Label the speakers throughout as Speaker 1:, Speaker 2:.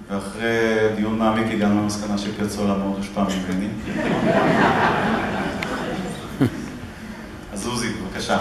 Speaker 1: ואחרי דיון מעמיק הגענו למסקנה שפיאצולה מאוד הושפע ממני. אז עוזי, בבקשה.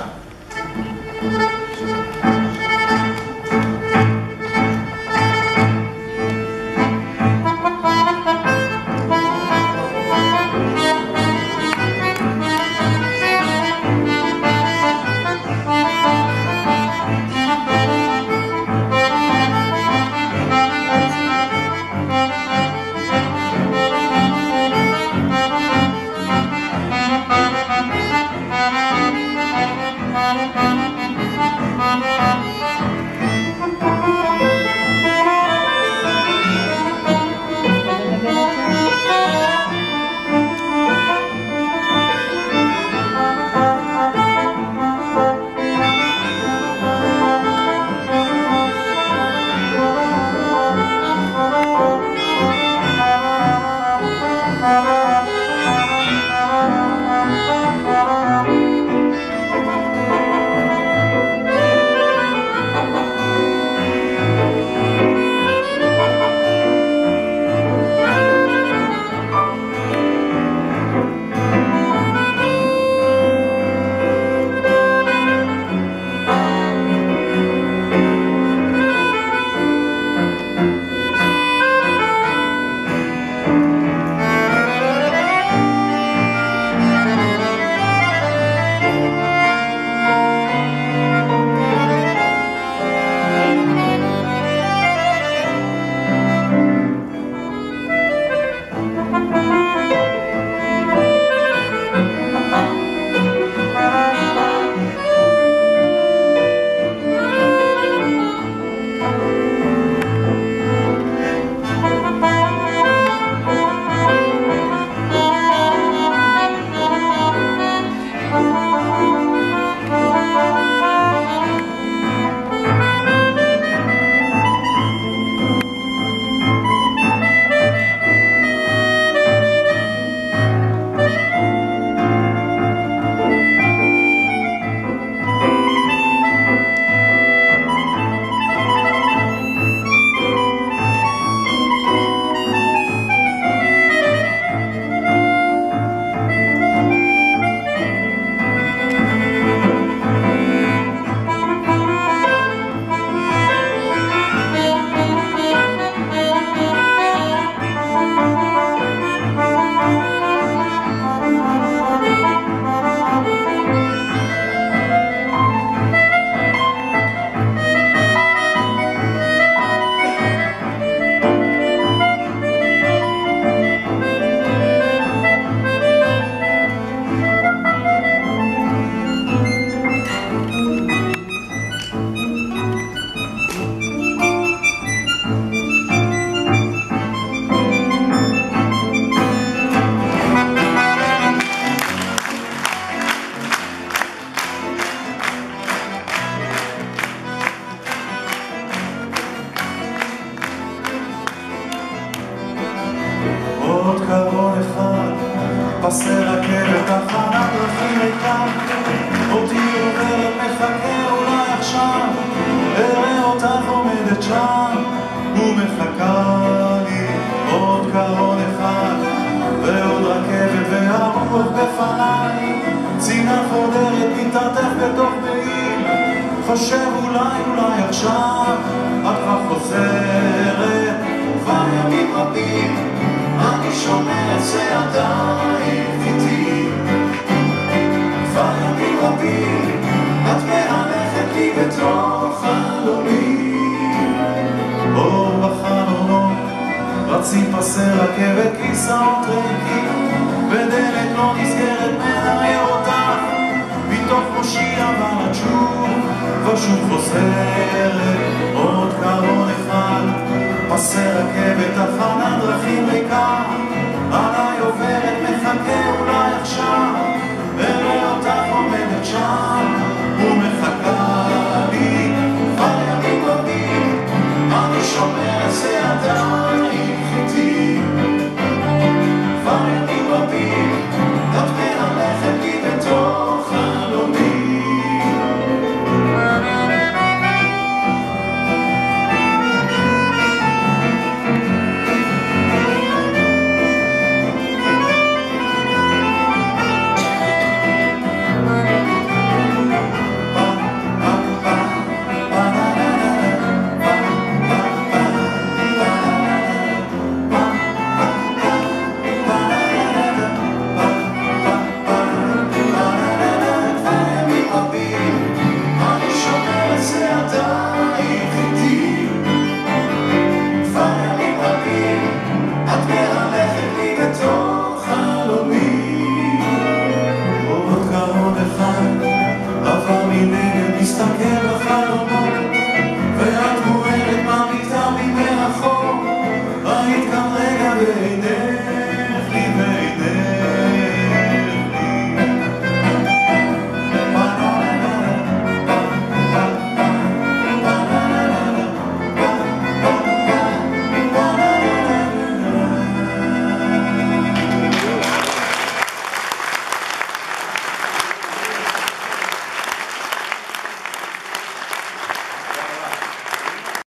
Speaker 2: פסי רכבת, תחנת דרכים ריקה, אותי עוברת מחכה אולי עכשיו, אראה אותך עומדת שם ומחכה לי. עוד קרון אחד ועוד רכבת והרוח בפניי, צינה חודרת מתעטף בתוך מעיל, חושב אולי עכשיו את כבר חוזרת, כבר ימים רבים אני שומע את צעדייך איתי, כבר ימים רבים את מהלכת לי בתוך חלומי. אור בחלונות רצים פסי רכבת, כיסאות ריקים ודלת לא נסגרת, מנער אותך מתוך ראשי, אבל את שוב ושוב חוזרת. עוד קרון אחד, פסי רכבת אחת,